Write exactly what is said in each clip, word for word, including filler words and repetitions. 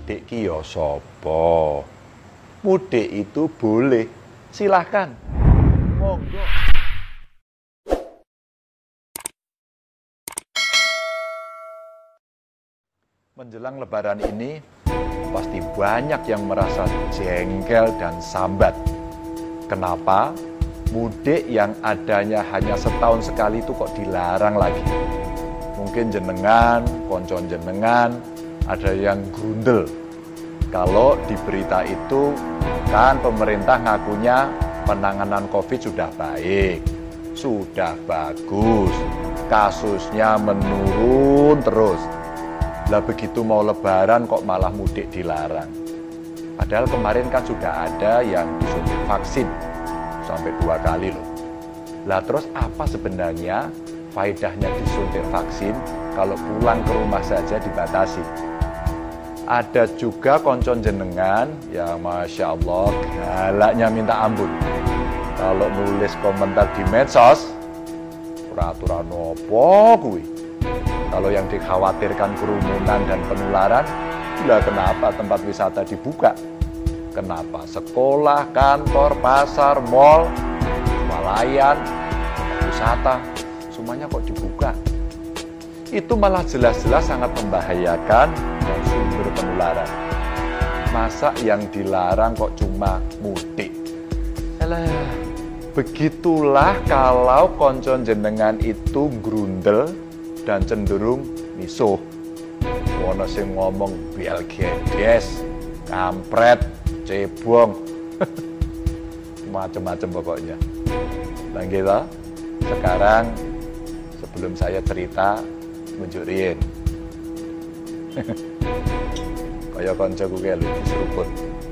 mudik ki ya sapa? Mudik itu boleh, silahkan. Monggo. Menjelang Lebaran ini, pasti banyak yang merasa jengkel dan sambat. Kenapa? Mudik yang adanya hanya setahun sekali itu kok dilarang lagi? Mungkin jenengan, koncon jenengan, ada yang grundel. Kalau di berita itu, kan pemerintah ngakunya penanganan COVID sudah baik, sudah bagus, kasusnya menurun terus. Lah begitu mau Lebaran kok malah mudik dilarang. Padahal kemarin kan sudah ada yang disuntik vaksin sampai dua kali loh. Lah terus apa sebenarnya faedahnya disuntik vaksin kalau pulang ke rumah saja dibatasi? Ada juga koncon jenengan yang Masya Allah galaknya minta ampun. Kalau nulis komentar di medsos, peraturan opo kuwi? Kalau yang dikhawatirkan kerumunan dan penularan, lah kenapa tempat wisata dibuka? Kenapa sekolah, kantor, pasar, mal, swalayan, wisata, semuanya kok dibuka? Itu malah jelas-jelas sangat membahayakan dan sumber penularan. Masa yang dilarang kok cuma mudik? Alah, begitulah kalau koncon jenengan itu grundel dan cenderung misuh. Wono sing ngomong bial gedes, kampret, cebong, macam-macam pokoknya. Dan kita sekarang sebelum saya cerita menjuriin, kaya koncoku kayak lu diseruput.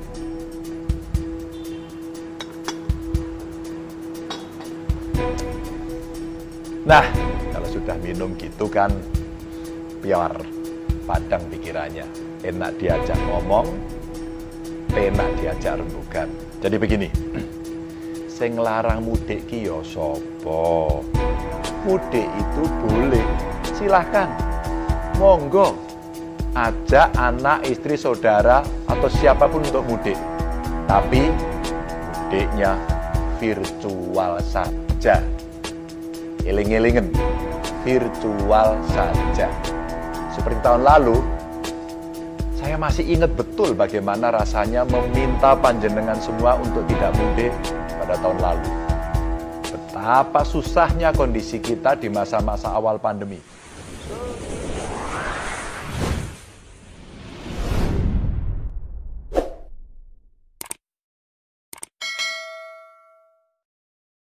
Nah, kalau sudah minum gitu kan biar padang pikirannya, enak diajak ngomong, enak diajak rembugan. Jadi begini, sing larang mudik ki ya sapa? Mudik itu boleh, silahkan, monggo, ajak anak, istri, saudara atau siapapun untuk mudik. Tapi mudiknya virtual saja. Eling-elingen, virtual saja. Seperti tahun lalu, saya masih ingat betul bagaimana rasanya meminta panjenengan semua untuk tidak mudik pada tahun lalu. Betapa susahnya kondisi kita di masa-masa awal pandemi.